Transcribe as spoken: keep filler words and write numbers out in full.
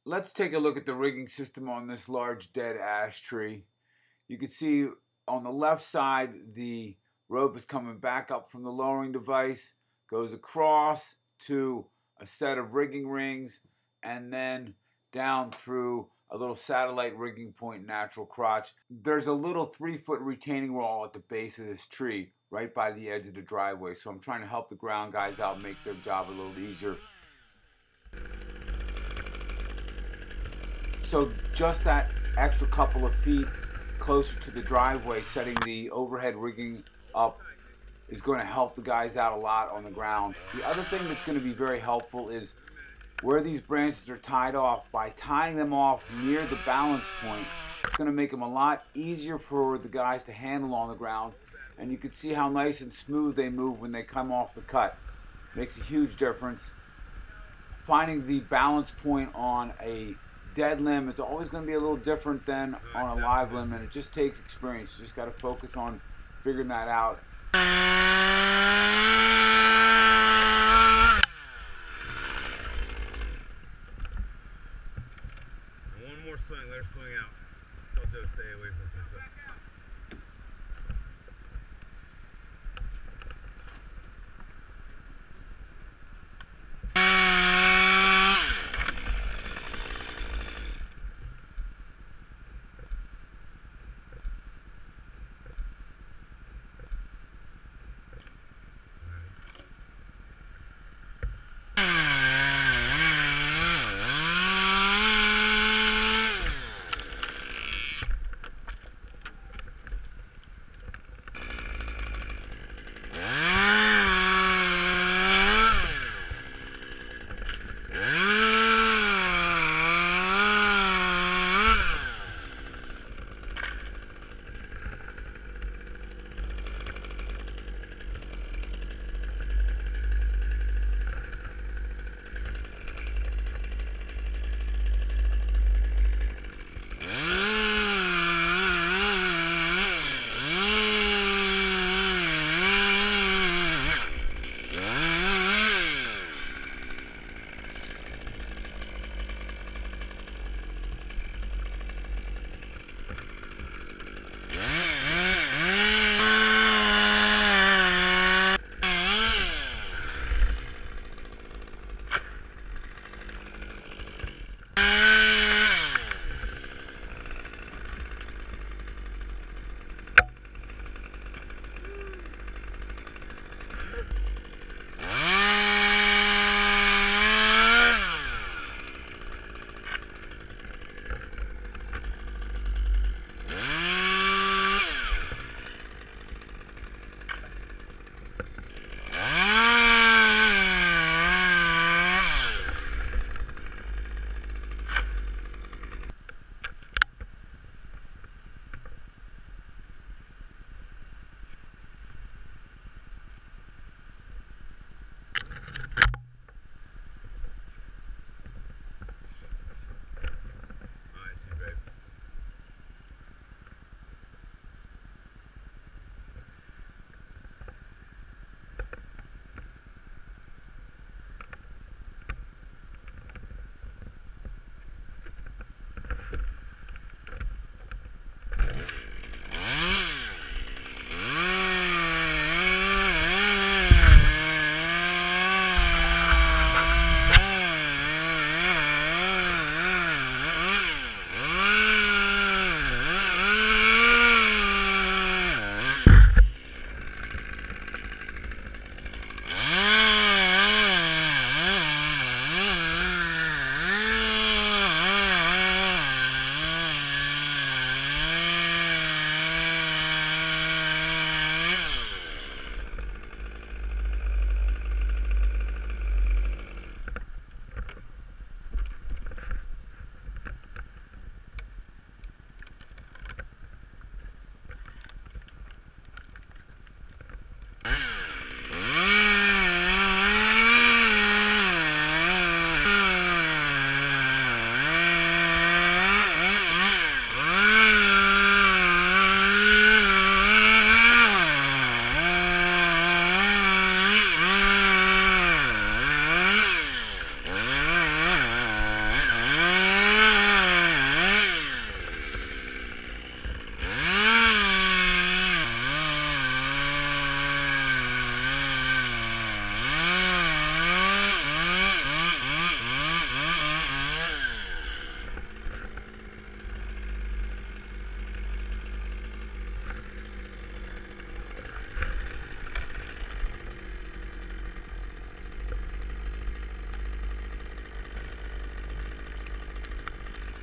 let's take a look at the rigging system on this large dead ash tree. You can see on the left side the rope is coming back up from the lowering device, goes across to a set of rigging rings, and then down through a little satellite rigging point natural crotch. There's a little three foot retaining wall at the base of this tree right by the edge of the driveway, so I'm trying to help the ground guys out, make their job a little easier. So just that extra couple of feet closer to the driveway, setting the overhead rigging up, is going to help the guys out a lot on the ground. The other thing that's going to be very helpful is where these branches are tied off. By tying them off near the balance point, it's going to make them a lot easier for the guys to handle on the ground, and you can see how nice and smooth they move when they come off the cut. Makes a huge difference. Finding the balance point on a dead limb is always going to be a little different than on a live limb, and it just takes experience. You just got to focus on figuring that out. One more swing, let her swing out. Tell Joe stay away from this.